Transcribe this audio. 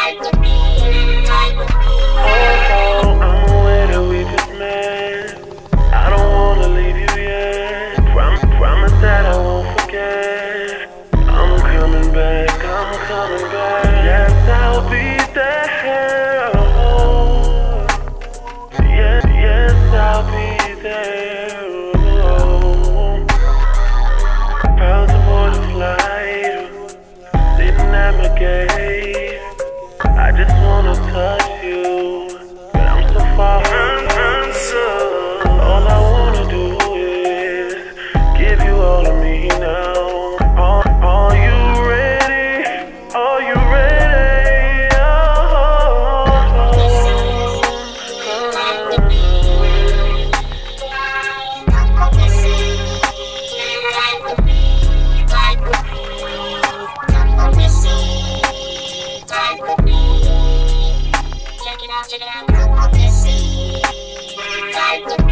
I just wanna touch you, but I'm so far from the answer. All I wanna do is give you all of me now. Are you ready? Are you ready? Check it out, come on, let's see.